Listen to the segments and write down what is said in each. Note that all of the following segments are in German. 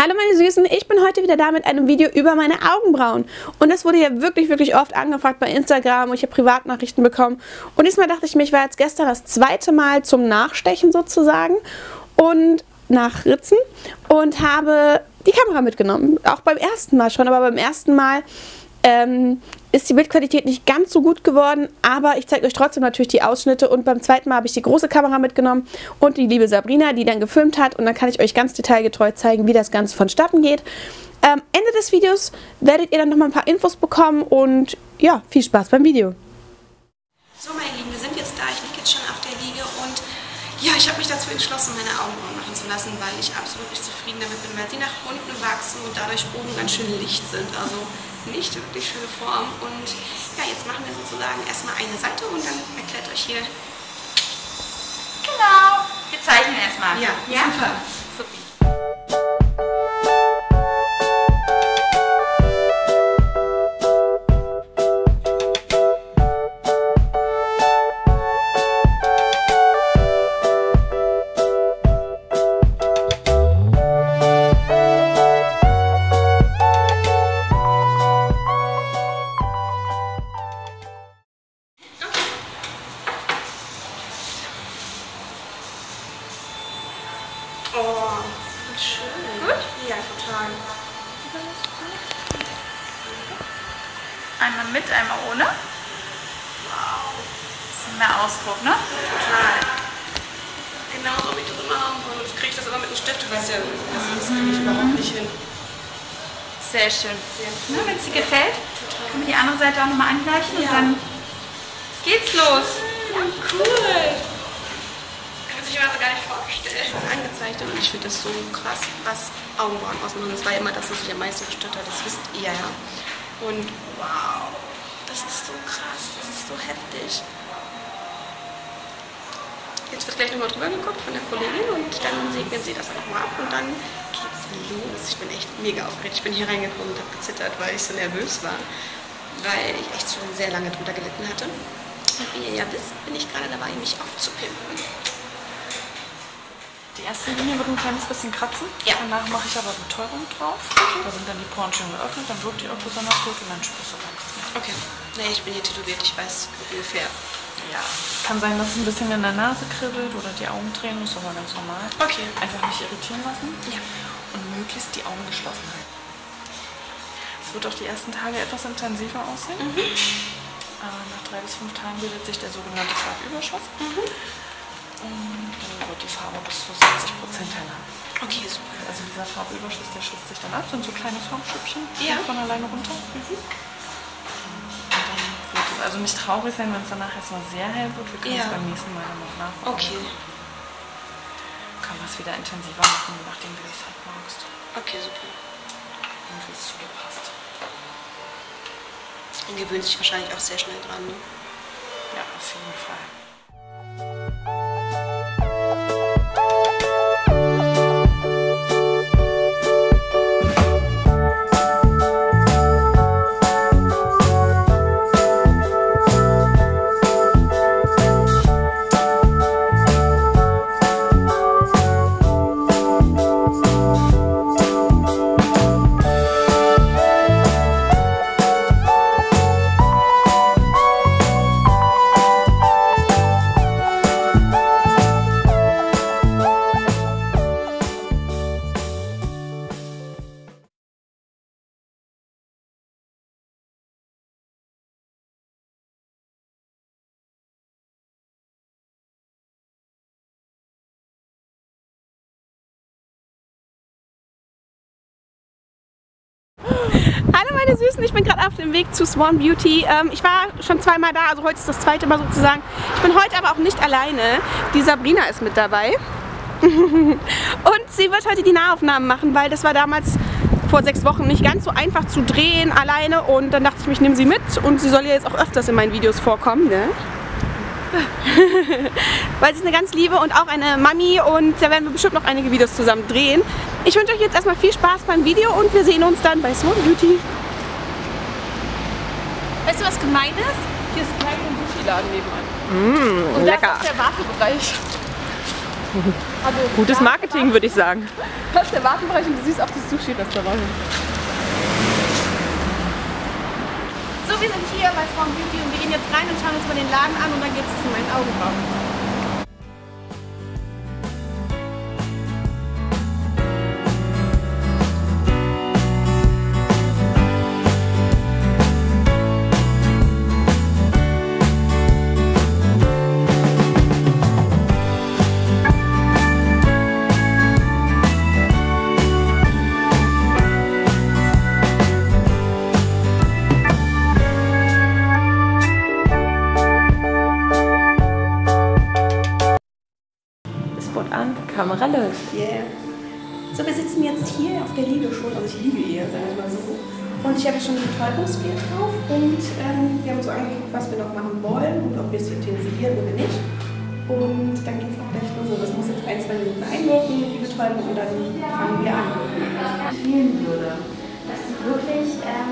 Hallo meine Süßen, ich bin heute wieder da mit einem Video über meine Augenbrauen. Und das wurde ja wirklich oft angefragt bei Instagram und ich habe Privatnachrichten bekommen. Und diesmal dachte ich mir, ich war jetzt gestern das zweite Mal zum Nachstechen sozusagen und nachritzen und habe die Kamera mitgenommen. Auch beim ersten Mal schon, aber beim ersten Mal ist die Bildqualität nicht ganz so gut geworden, aber ich zeige euch trotzdem natürlich die Ausschnitte und beim zweiten Mal habe ich die große Kamera mitgenommen und die liebe Sabrina, die dann gefilmt hat und dann kann ich euch ganz detailgetreu zeigen, wie das Ganze vonstatten geht. Ende des Videos werdet ihr dann nochmal ein paar Infos bekommen und ja, viel Spaß beim Video. So meine Lieben, wir sind jetzt da, ich liege jetzt schon auf der Liege und ja, ich habe mich dazu entschlossen, meine Augenbrauen machen zu lassen, weil ich absolut nicht zufrieden damit bin, weil sie nach unten wachsen und dadurch oben ganz schön licht sind, also nicht wirklich schöne Form. Und ja, jetzt machen wir sozusagen erstmal eine Seite und dann erklärt euch hier. Genau, wir zeichnen erstmal. Ja, super. Oh, schön. Gut? Ja, total. Einmal mit, einmal ohne. Wow. Bisschen mehr Ausdruck, ne? Total. Genau so, wie ich das immer haben wollte. Jetzt kriege ich das aber mit dem Stift. Du weißt ja, das kriege ich überhaupt nicht hin. Sehr schön. Sehr Ne, wenn es dir gefällt, können wir die andere Seite auch nochmal angleichen Ja. und dann geht's los. Cool. Kann man sich immer so gar nicht vorstellen. Das ist angezeichnet und ich finde das so krass, was Augenbrauen ausmachen. Das war immer das, was mich am meisten gestört hat. Das wisst ihr ja. Und wow, das ist so krass, das ist so heftig. Jetzt wird gleich nochmal drüber geguckt von der Kollegin und dann segnen sie das nochmal ab und dann geht's los. Ich bin echt mega aufgeregt. Ich bin hier reingekommen und habe gezittert, weil ich so nervös war, weil ich echt schon sehr lange drunter gelitten hatte. Und wie ihr ja wisst, bin ich gerade dabei, mich aufzupimpen. Die erste Linie wird ein kleines bisschen kratzen. Ja. Danach mache ich aber Betäubung drauf. Da sind dann die Poren schön geöffnet, dann wirkt die auch besonders gut und dann spürst du gar nichts mehr. Okay. Nee, ich bin hier tätowiert, ich weiß ungefähr. Ja. Es kann sein, dass es ein bisschen in der Nase kribbelt oder die Augen tränen, das ist aber ganz normal. Okay. Einfach nicht irritieren lassen. Ja. Und möglichst die Augen geschlossen halten. Es wird auch die ersten Tage etwas intensiver aussehen. Nach 3 bis 5 Tagen bildet sich der sogenannte Farbüberschuss. Und dann wird die Farbe bis zu 60% heller. Okay, super. Also dieser Farbüberschuss, der schützt sich dann ab, sind so kleine Farbschüppchen Ja. von alleine runter. Und dann wird es also nicht traurig sein, wenn es danach erstmal sehr hell wird. Wir können es beim nächsten Mal dann noch nachmachen. Okay. Kann man es wieder intensiver machen, je nachdem wie du es halt magst. Okay, super. Und wie es zu dir passt. Man gewöhnt sich wahrscheinlich auch sehr schnell dran, ne? Ja, auf jeden Fall. Hallo meine Süßen, ich bin gerade auf dem Weg zu Swan Beauty. Ich war schon zweimal da, also heute ist das zweite Mal sozusagen. Ich bin heute aber auch nicht alleine. Die Sabrina ist mit dabei. Und sie wird heute die Nahaufnahmen machen, weil das war damals vor 6 Wochen nicht ganz so einfach zu drehen alleine. Und dann dachte ich mir, ich nehme sie mit und sie soll ja jetzt auch öfters in meinen Videos vorkommen, ne? Weil sie ist eine ganz liebe und auch eine Mami und da werden wir bestimmt noch einige Videos zusammen drehen. Ich wünsche euch jetzt erstmal viel Spaß beim Video und wir sehen uns dann bei Swan Beauty. Weißt du, was gemein ist? Hier ist ein kleiner Sushi-Laden nebenan. Und lecker. da ist auch der Wartebereich. Gutes Marketing, würde ich sagen. Das ist der Wartenbereich und du siehst auf das Sushi-Restaurant. So, wir sind hier bei Swan Beauty und wir gehen jetzt rein und schauen uns mal den Laden an und dann geht es zu meinen Augenbrauen. An, Kamera läuft. Yeah. So, wir sitzen jetzt hier auf der Liege schon, also ich liege eher, sagen wir mal so. Und ich habe schon ein Betäubungsgel drauf und wir haben so angeguckt, was wir noch machen wollen und ob wir es intensivieren oder nicht. Und dann geht es auch gleich los. Das muss jetzt 1-2 Minuten einwirken, die Betäubung, und dann fangen wir an. Was empfehlen würde, dass du wirklich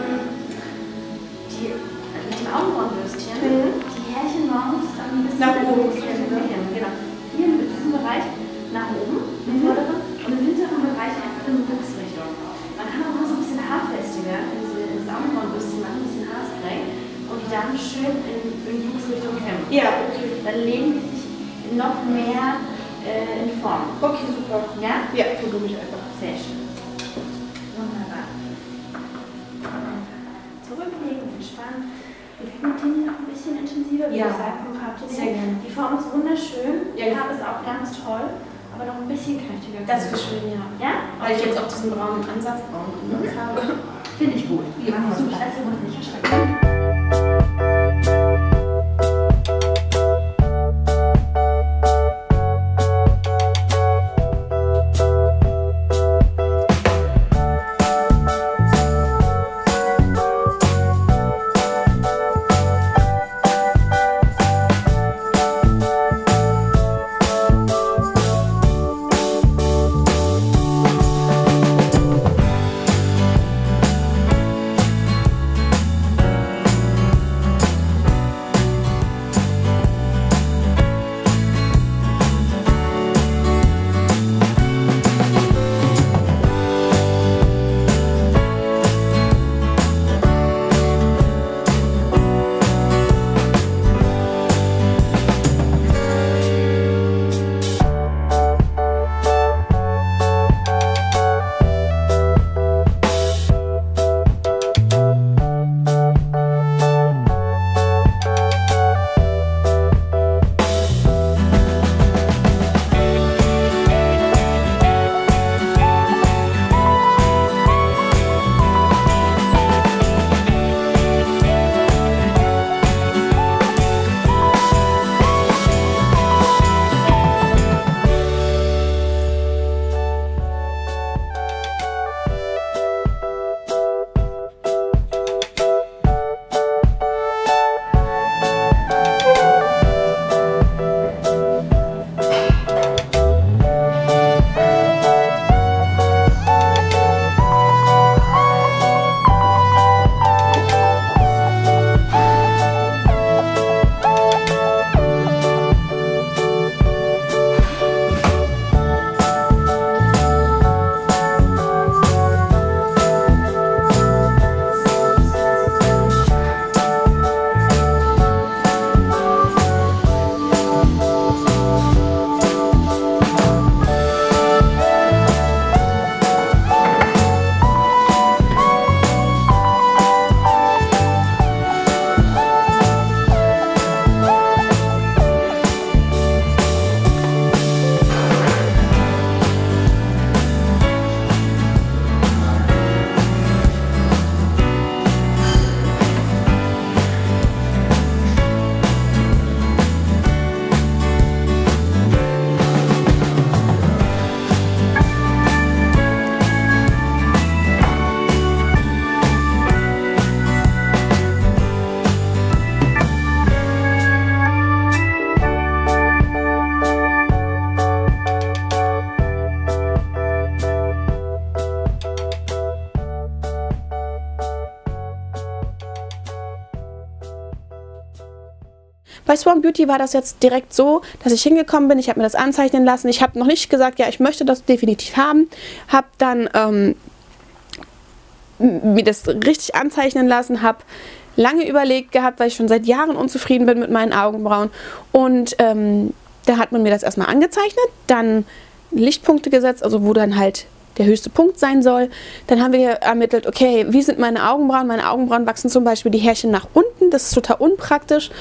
mit dem Augenbrauenbürstchen die Härchen morgens ein bisschen nach oben genau. Hier in diesem Bereich nach oben, im vorderen, und im hinteren Bereich einfach in die Wuchsrichtung. Man kann auch mal so ein bisschen haarfestiger in das Augenbrauenbürstchen machen, ein bisschen Haarspray und die dann schön in die Wuchsrichtung kämmen. Ja, okay. Dann legen die sich noch mehr in Form. Okay, super. Ja? Ja, versuche ich einfach. Sehr schön. Wunderbar. Zurücklegen, entspannen. Wir pigmentieren noch ein bisschen intensiver, wie gesagt, vom Farbton. Sehr gerne. Die Form ist wunderschön, die Ja. Farbe ist auch ganz toll, aber noch ein bisschen kräftiger. Das ist schön, ja. Ja? Weil ich jetzt auch diesen braunen Ansatz habe. Finde ich gut. Ja, super. Also, nicht erschrecken. Bei Swan Beauty war das jetzt direkt so, dass ich hingekommen bin, ich habe mir das anzeichnen lassen. Ich habe noch nicht gesagt, ja, ich möchte das definitiv haben. Habe dann mir das richtig anzeichnen lassen, habe lange überlegt gehabt, weil ich schon seit Jahren unzufrieden bin mit meinen Augenbrauen. Und da hat man mir das erstmal angezeichnet, dann Lichtpunkte gesetzt, also wo dann halt der höchste Punkt sein soll. Dann haben wir ermittelt, okay, wie sind meine Augenbrauen? Meine Augenbrauen wachsen zum Beispiel die Härchen nach unten, das ist total unpraktisch.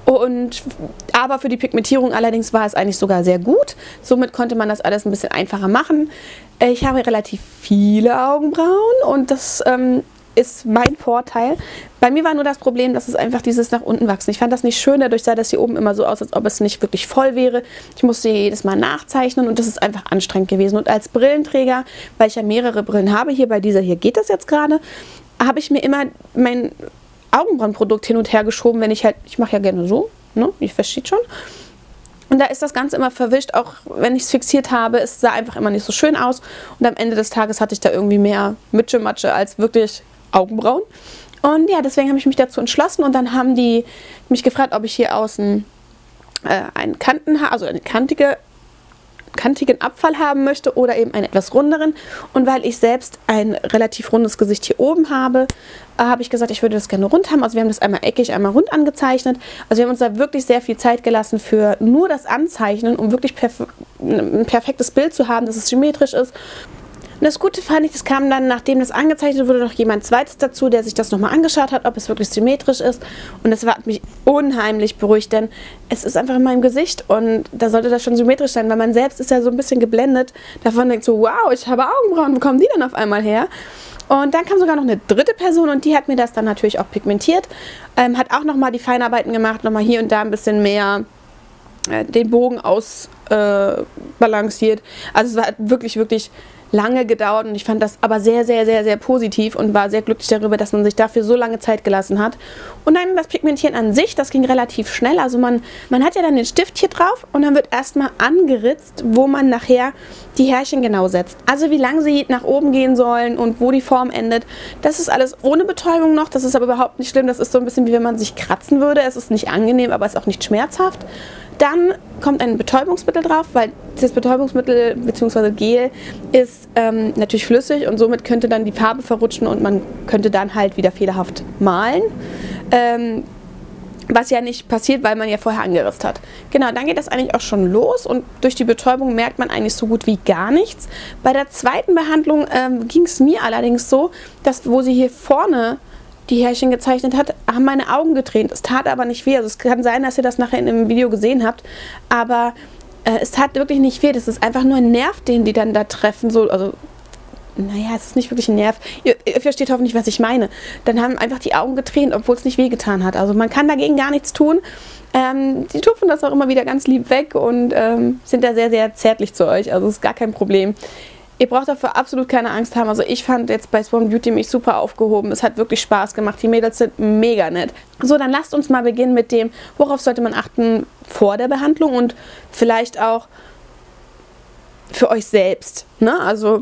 Aber für die Pigmentierung allerdings war es eigentlich sogar sehr gut. Somit konnte man das alles ein bisschen einfacher machen. Ich habe relativ viele Augenbrauen und das ist mein Vorteil. Bei mir war nur das Problem, dass es einfach dieses nach unten wachsen. Ich fand das nicht schön, dadurch sah das hier oben immer so aus, als ob es nicht wirklich voll wäre. Ich musste jedes Mal nachzeichnen und das ist einfach anstrengend gewesen. Und als Brillenträger, weil ich ja mehrere Brillen habe, bei dieser hier geht das jetzt gerade, habe ich mir immer mein Augenbrauenprodukt hin und her geschoben, wenn ich mache ja gerne so, ne? Ihr versteht schon. Und da ist das Ganze immer verwischt, auch wenn ich es fixiert habe, es sah einfach immer nicht so schön aus. Und am Ende des Tages hatte ich da irgendwie mehr Mitsche-Matsche als wirklich Augenbrauen. Und ja, deswegen habe ich mich dazu entschlossen und dann haben die mich gefragt, ob ich hier außen einen Kantenhaar, also einen kantigen Abfall haben möchte oder eben einen etwas runderen. Und weil ich selbst ein relativ rundes Gesicht hier oben habe, habe ich gesagt, ich würde das gerne rund haben. Also wir haben das einmal eckig, einmal rund angezeichnet. Also wir haben uns da wirklich sehr viel Zeit gelassen für nur das Anzeichnen, um wirklich ein perfektes Bild zu haben, dass es symmetrisch ist. Und das Gute fand ich, das kam dann, nachdem das angezeichnet wurde, noch jemand zweites dazu, der sich das nochmal angeschaut hat, ob es wirklich symmetrisch ist. Und das hat mich unheimlich beruhigt, denn es ist einfach in meinem Gesicht und da sollte das schon symmetrisch sein, weil man selbst ist ja so ein bisschen geblendet. Davon denkt so, wow, ich habe Augenbrauen, wo kommen die denn auf einmal her? Und dann kam sogar noch eine dritte Person und die hat mir das dann natürlich auch pigmentiert. Hat auch nochmal die Feinarbeiten gemacht, nochmal hier und da ein bisschen mehr den Bogen ausbalanciert. Also es war wirklich, wirklich lange gedauert und ich fand das aber sehr, sehr, sehr, sehr positiv und war sehr glücklich darüber, dass man sich dafür so lange Zeit gelassen hat. Und dann das Pigmentieren an sich, das ging relativ schnell. Also man hat ja dann den Stift hier drauf und dann wird erstmal angeritzt, wo man nachher die Härchen genau setzt. Also wie lang sie nach oben gehen sollen und wo die Form endet. Das ist alles ohne Betäubung noch, das ist aber überhaupt nicht schlimm. Das ist so ein bisschen wie wenn man sich kratzen würde. Es ist nicht angenehm, aber es ist auch nicht schmerzhaft. Dann kommt ein Betäubungsmittel drauf, weil das Betäubungsmittel bzw. Gel ist natürlich flüssig und somit könnte dann die Farbe verrutschen und man könnte dann halt wieder fehlerhaft malen. Was ja nicht passiert, weil man ja vorher angeritzt hat. Genau, dann geht das eigentlich auch schon los und durch die Betäubung merkt man eigentlich so gut wie gar nichts. Bei der zweiten Behandlung ging es mir allerdings so, dass wo sie hier vorne die Härchen gezeichnet hat, haben meine Augen getränt. Es tat aber nicht weh. Also es kann sein, dass ihr das nachher in einem Video gesehen habt, aber es tat wirklich nicht weh. Das ist einfach nur ein Nerv, den die dann da treffen. So, also, naja, es ist nicht wirklich ein Nerv. Ihr versteht hoffentlich, was ich meine. Dann haben einfach die Augen getränt, obwohl es nicht wehgetan hat. Also man kann dagegen gar nichts tun. Die tupfen das auch immer wieder ganz lieb weg und sind da sehr, sehr zärtlich zu euch. Also ist gar kein Problem. Ihr braucht dafür absolut keine Angst haben. Also ich fand jetzt bei Swan Beauty mich super aufgehoben. Es hat wirklich Spaß gemacht. Die Mädels sind mega nett. So, dann lasst uns mal beginnen mit dem, worauf sollte man achten vor der Behandlung und vielleicht auch für euch selbst. Ne? Also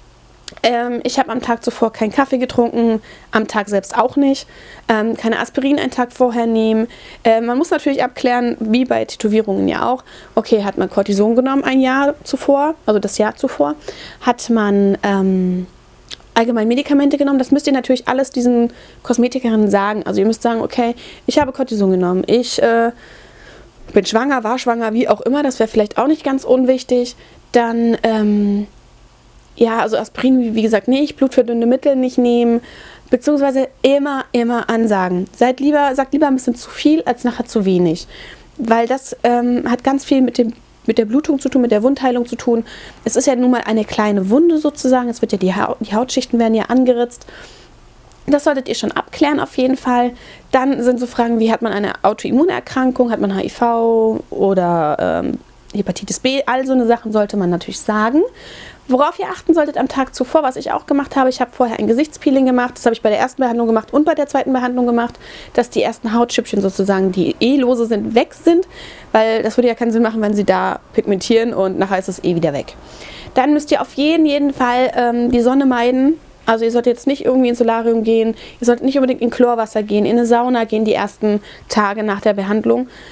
ich habe am Tag zuvor keinen Kaffee getrunken, am Tag selbst auch nicht. Keine Aspirin einen Tag vorher nehmen. Man muss natürlich abklären, wie bei Tätowierungen ja auch. Okay, hat man Cortison genommen ein Jahr zuvor, also das Jahr zuvor. Hat man allgemein Medikamente genommen. Das müsst ihr natürlich alles diesen Kosmetikerinnen sagen. Also ihr müsst sagen, okay, ich habe Cortison genommen. Ich bin schwanger, war schwanger, wie auch immer. Das wäre vielleicht auch nicht ganz unwichtig. Dann ja, also Aspirin, wie gesagt, nicht, blutverdünnende Mittel nicht nehmen, beziehungsweise immer ansagen. Sagt lieber ein bisschen zu viel, als nachher zu wenig. Weil das hat ganz viel mit der Blutung zu tun, mit der Wundheilung zu tun. Es ist ja nun mal eine kleine Wunde sozusagen, es wird ja die Hautschichten werden ja angeritzt. Das solltet ihr schon abklären auf jeden Fall. Dann sind so Fragen wie, hat man eine Autoimmunerkrankung, hat man HIV oder Hepatitis B, all so eine Sachen sollte man natürlich sagen. Worauf ihr achten solltet am Tag zuvor, was ich auch gemacht habe, ich habe vorher ein Gesichtspeeling gemacht, das habe ich bei der ersten Behandlung gemacht und bei der zweiten Behandlung gemacht, dass die ersten Hautschüppchen sozusagen, die lose sind, weg sind, weil das würde ja keinen Sinn machen, wenn sie da pigmentieren und nachher ist es wieder weg. Dann müsst ihr auf jeden Fall die Sonne meiden. Also ihr solltet jetzt nicht irgendwie ins Solarium gehen, ihr solltet nicht unbedingt in Chlorwasser gehen, in eine Sauna gehen die ersten Tage nach der Behandlung.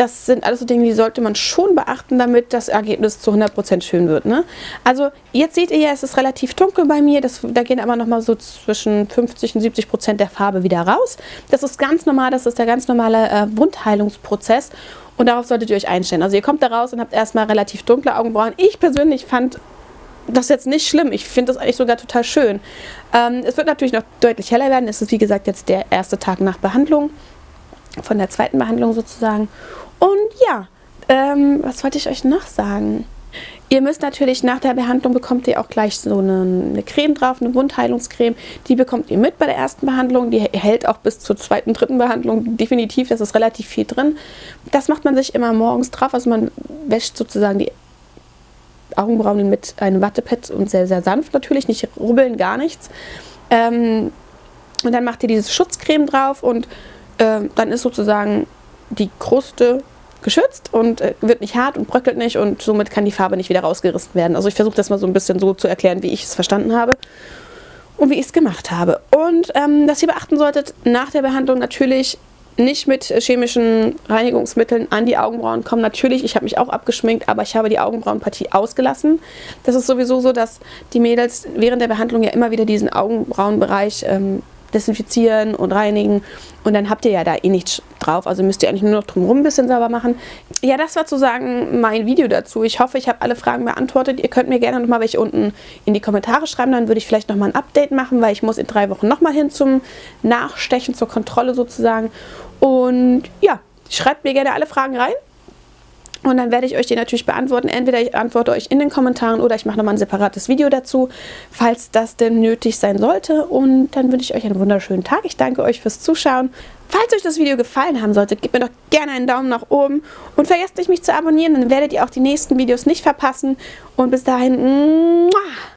das sind alles so Dinge, die sollte man schon beachten, damit das Ergebnis zu 100% schön wird. Ne? Also jetzt seht ihr ja, es ist relativ dunkel bei mir. Da gehen aber nochmal so zwischen 50 und 70% der Farbe wieder raus. Das ist ganz normal, das ist der ganz normale Wundheilungsprozess. Und darauf solltet ihr euch einstellen. Also ihr kommt da raus und habt erstmal relativ dunkle Augenbrauen. Ich persönlich fand das jetzt nicht schlimm. Ich finde das eigentlich sogar total schön. Es wird natürlich noch deutlich heller werden. Es ist wie gesagt jetzt der erste Tag nach Behandlung. Von der zweiten Behandlung sozusagen. Und ja, was wollte ich euch noch sagen? Ihr müsst natürlich nach der Behandlung bekommt ihr auch gleich so eine Creme drauf, eine Wundheilungscreme. Die bekommt ihr mit bei der ersten Behandlung. Die hält auch bis zur zweiten, dritten Behandlung definitiv. Das ist relativ viel drin. Das macht man sich immer morgens drauf. Also man wäscht sozusagen die Augenbrauen mit einem Wattepad und sehr, sehr sanft natürlich. Nicht rubbeln, gar nichts. Und dann macht ihr diese Schutzcreme drauf und dann ist sozusagen die Kruste geschützt und wird nicht hart und bröckelt nicht und somit kann die Farbe nicht wieder rausgerissen werden. Also ich versuche das mal so ein bisschen so zu erklären, wie ich es verstanden habe und wie ich es gemacht habe. Und dass ihr beachten solltet, nach der Behandlung natürlich nicht mit chemischen Reinigungsmitteln an die Augenbrauen kommen. Natürlich, ich habe mich auch abgeschminkt, aber ich habe die Augenbrauenpartie ausgelassen. Das ist sowieso so, dass die Mädels während der Behandlung ja immer wieder diesen Augenbrauenbereich desinfizieren und reinigen und dann habt ihr ja da eh nichts drauf, also müsst ihr eigentlich nur noch drumherum ein bisschen sauber machen. Ja, das war sozusagen mein Video dazu. Ich hoffe, ich habe alle Fragen beantwortet. Ihr könnt mir gerne nochmal welche unten in die Kommentare schreiben, dann würde ich vielleicht nochmal ein Update machen, weil ich muss in 3 Wochen nochmal hin zum Nachstechen, zur Kontrolle sozusagen. Und ja, schreibt mir gerne alle Fragen rein. Und dann werde ich euch die natürlich beantworten. Entweder ich antworte euch in den Kommentaren oder ich mache nochmal ein separates Video dazu, falls das denn nötig sein sollte. Und dann wünsche ich euch einen wunderschönen Tag. Ich danke euch fürs Zuschauen. Falls euch das Video gefallen haben sollte, gebt mir doch gerne einen Daumen nach oben. Und vergesst nicht, mich zu abonnieren, dann werdet ihr auch die nächsten Videos nicht verpassen. Und bis dahin,